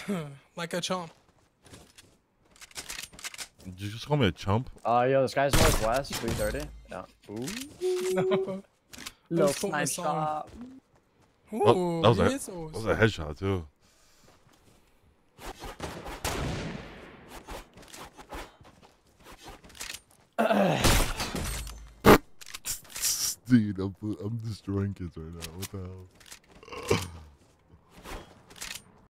Like a chump. Did you just call me a chump? Yo, this guy's northwest, 330. Yeah. Ooh. No. Little was quoting a snipe song. shot. Ooh, Oh, that was missiles. a headshot too. Dude, I'm destroying kids right now. What the hell?